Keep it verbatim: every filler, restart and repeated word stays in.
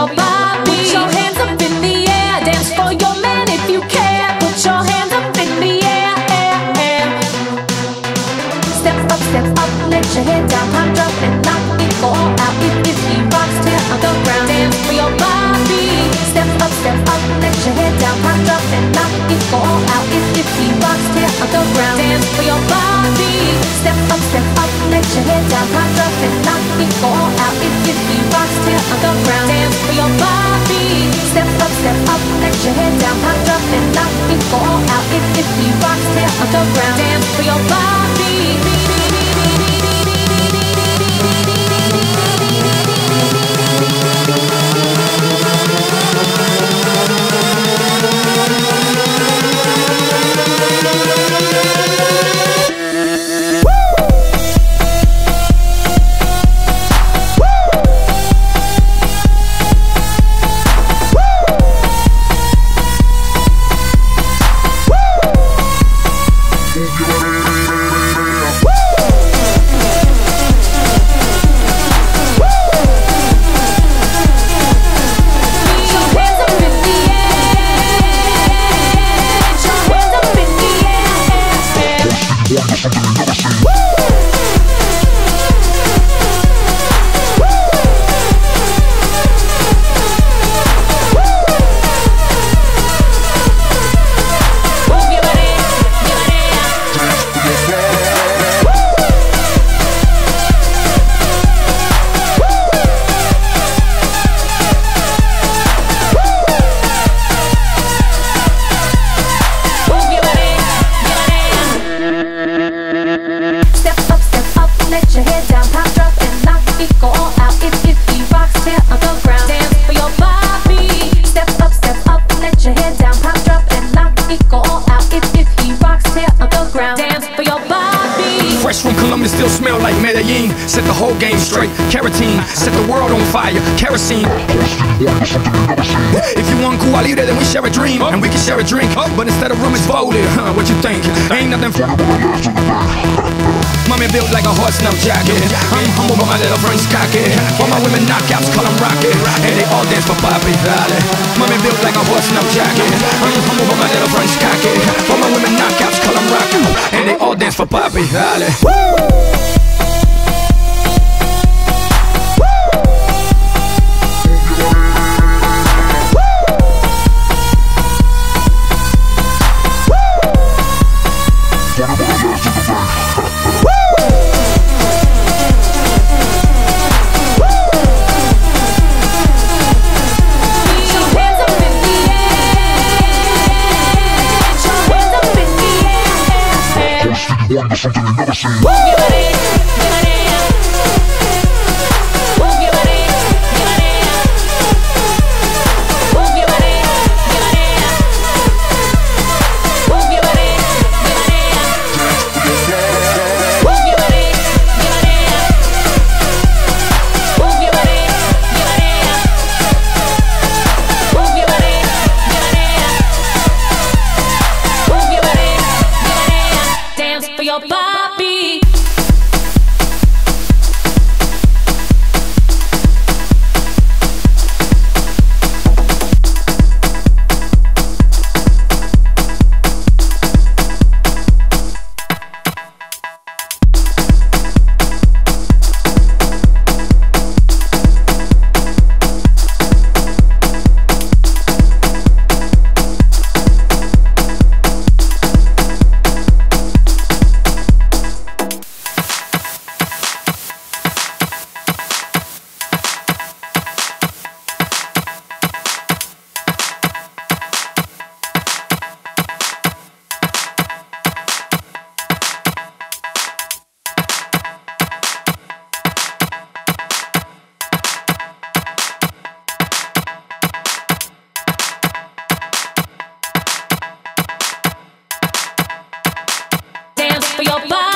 your body. Put your hands up in the air, dance for your man if you care. Put your hands up in the air, air, air. Step up, step up, let your head down, hop, drop, and knock it all out. If, if he rocks, tear on the ground, dance for your body. Step up, step up, let your head down, hop, drop, and knock it all out. If, if he rocks, tear on the ground, dance for your body. Step up, step up, let your head down, hop, drop, and knock it all out. If, if he rocks, tear on the ground, dance for your body. Step up, step up, let your head down, hop, drop, and knock it all out. If, if he rocks, tear on the ground, dance for your body. Still smell like Medellin. Set the whole game straight. Carotene. Set the world on fire. Kerosene. If you want Cuba Libre, then we share a dream, and we can share a drink. But instead of rum, it's folded. Huh? What you think? Ain't nothing for Mommy built like a horse snuff jacket. I'm humble, but my little friend's cocky. All my women knockouts call them rocket, and they all dance for Papi. Mommy built like a horse snuff jacket. I'm humble, but my little friend's cocky. All my women knockouts call them rocket, and they all dance for Papi. Something you've never seen. Your Papi. Your body.